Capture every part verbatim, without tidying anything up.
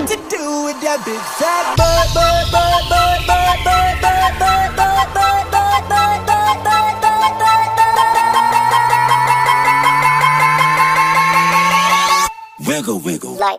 what to do with that big fat butt, butt, butt, butt, butt, butt, butt, butt, butt, butt, butt, butt, butt, butt, butt. Wiggle, wiggle. Like.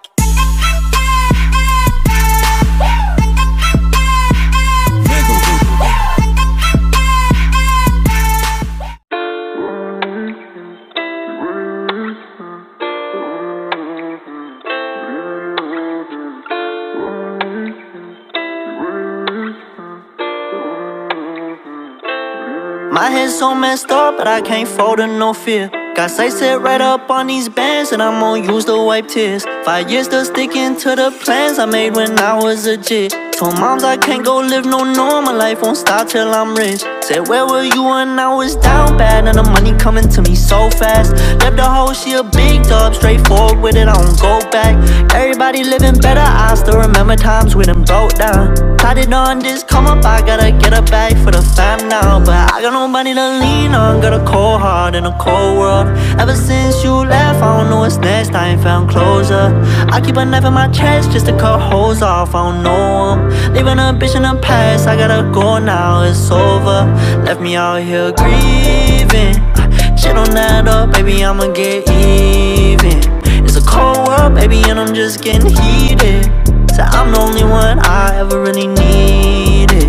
My head's so messed up, but I can't fold in no fear. Got sights set right up on these bands, and I'm gonna use to wipe tears. Five years still sticking to the plans I made when I was a jit. Told moms I can't go live no normal life, won't stop till I'm rich. Said where were you when I was down bad, and the money coming to me so fast. Left the hoe, she a big dub, straightforward with it, I don't go back. Everybody living better, I still remember times when them broke down. Tried it on this come up, I gotta get a bag for the fam now. But I got nobody to lean on, got a cold heart in a cold world. Ever since you left, I don't know what's next, I ain't found closure. I keep a knife in my chest just to cut holes off, I don't know them. Leaving a bitch in the past, I gotta go now, it's over. Left me out here grieving. Shit don't add up, baby, I'ma get even. It's a cold world, baby, and I'm just getting heated. So I'm the only one I ever really needed.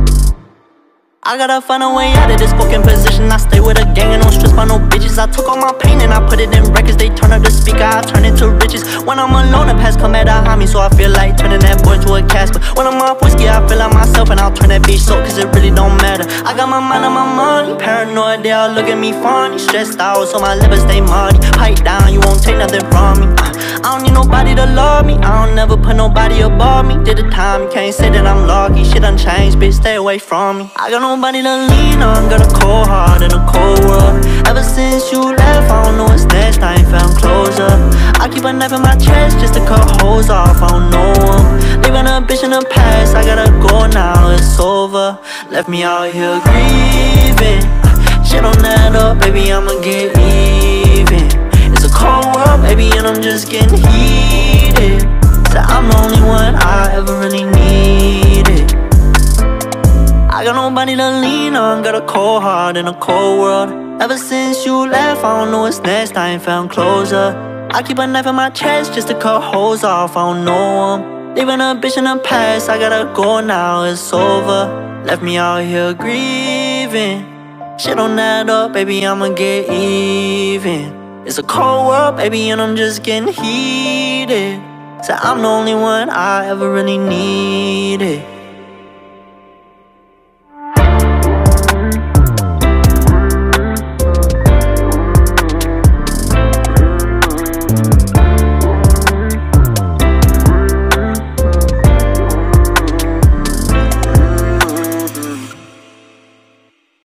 I gotta find a way out of this fucking position. I stay with a gang and don't stress by no bitches. I took all my pain and I put it in records. They turn up the speaker, I turn it to riches. When I'm alone, the past come at a homie, so I feel like turning that boy to a casper. When I'm off whiskey, I feel like myself, and I'll turn that bitch so, cause it really don't matter. I got my mind on my money, paranoid, they all look at me funny. Stressed out, so my liver stay muddy. Pipe down, you won't take nothing from me. uh, I don't need nobody to love me, I don't never put nobody above me. Did the time, you can't say that I'm lucky. Shit done changed, bitch, stay away from me. I got nobody to lean on, got a cold heart in a cold world. Ever since you left, I don't know what's next, I ain't found closure. I keep a knife in my chest just to cut holes off, I don't know them. Leaving a bitch in the past, I gotta go now, it's over. Left me out here grieving. Shit don't add up, baby, I'ma get even. It's a cold world, baby, and I'm just getting heated. So I'm the only one I ever really needed. I got nobody to lean on, got a cold heart in a cold world. Ever since you left, I don't know what's next, I ain't found closure. I keep a knife in my chest just to cut holes off, I don't know them. Leaving a bitch in the past, I gotta go now, it's over. Left me out here grieving. Shit don't add up, baby, I'ma get even. It's a cold world, baby, and I'm just getting heated. So I'm the only one I ever really needed.